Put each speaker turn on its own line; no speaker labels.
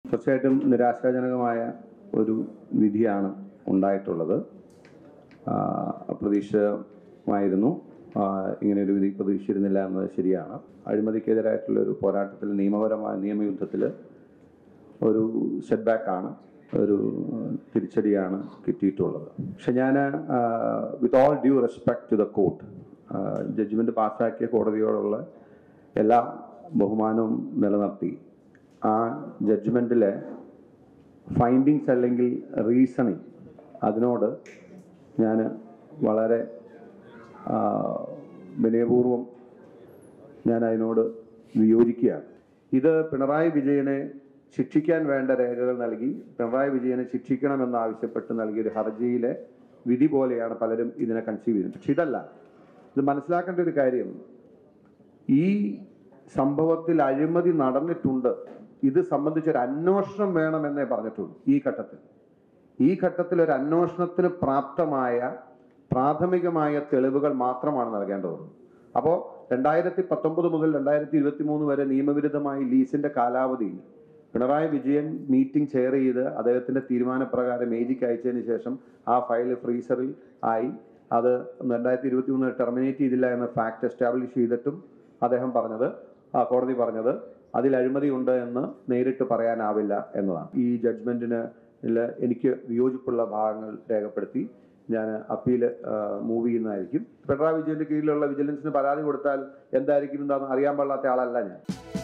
തീർച്ചയായിട്ടും നിരാശാജനകമായ ഒരു വിധിയാണ് ഉണ്ടായിട്ടുള്ളത്. അപ്രതീക്ഷിതമായിരുന്നു. ഇങ്ങനെയൊരു വിധി പ്രതീക്ഷിച്ചിരുന്നില്ല എന്നത് ശരിയാണ്. അഴിമതിക്കെതിരായിട്ടുള്ളൊരു പോരാട്ടത്തിൽ, നിയമപരമായ നിയമയുദ്ധത്തിൽ ഒരു സെറ്റ് ബാക്കാണ്, ഒരു തിരിച്ചടിയാണ് കിട്ടിയിട്ടുള്ളത്. പക്ഷെ ഞാൻ with all due respect to the court, judgment പാസ്സാക്കിയ കോടതിയോടുള്ള എല്ലാ ബഹുമാനവും നിലനിർത്തി ആ ജഡ്ജ്മെൻറ്റിലെ ഫൈൻഡിങ്സ് അല്ലെങ്കിൽ റീസണിങ് അതിനോട് ഞാൻ വളരെ വിനയപൂർവം ഞാൻ അതിനോട് വിയോജിക്കുകയാണ്. ഇത് പിണറായി വിജയനെ ശിക്ഷിക്കാൻ വേണ്ട രേഖകൾ നൽകി പിണറായി വിജയനെ ശിക്ഷിക്കണമെന്നാവശ്യപ്പെട്ട് നൽകിയൊരു ഹർജിയിലെ വിധി പോലെയാണ് പലരും ഇതിനെ കൺസീവ് ചെയ്യുന്നത്. പക്ഷെ ഇതല്ല. ഇത് മനസ്സിലാക്കേണ്ട ഒരു കാര്യം, ഈ സംഭവത്തിൽ അഴിമതി നടന്നിട്ടുണ്ട്, ഇത് സംബന്ധിച്ചൊരു അന്വേഷണം വേണമെന്നേ പറഞ്ഞിട്ടുള്ളൂ. ഈ ഘട്ടത്തിൽ ഒരു അന്വേഷണത്തിന് പ്രാഥമികമായ തെളിവുകൾ മാത്രമാണ് നൽകേണ്ടത്. അപ്പോൾ 2019 മുതൽ 2023 വരെ നിയമവിരുദ്ധമായി ലീസിന്റെ കാലാവധി പിണറായി വിജയൻ മീറ്റിംഗ് ചെയർ ചെയ്ത് അദ്ദേഹത്തിന്റെ തീരുമാനപ്രകാരം ഏജിക്ക് അയച്ചതിന് ശേഷം ആ ഫയൽ ഫ്രീസറിൽ ആയി. അത് 2023 ടെർമിനേറ്റ് ചെയ്തില്ല എന്ന ഫാക്ട് എസ്റ്റാബ്ലിഷ് ചെയ്തിട്ടും അദ്ദേഹം കോടതി പറഞ്ഞത് അതിൽ അഴിമതി ഉണ്ട് എന്ന് നേരിട്ട് പറയാനാവില്ല എന്നതാണ്. ഈ ജഡ്ജ്മെന്റിന് എനിക്ക് വിയോജിപ്പുള്ള ഭാഗങ്ങൾ രേഖപ്പെടുത്തി ഞാൻ അപ്പീൽ മൂവ് ചെയ്യുന്നതായിരിക്കും. പിണറായി വിജയന്റെ കീഴിലുള്ള വിജിലൻസിന് പരാതി കൊടുത്താൽ എന്തായിരിക്കും എന്താണെന്ന് അറിയാൻ പാടില്ലാത്ത ആളല്ല ഞാൻ.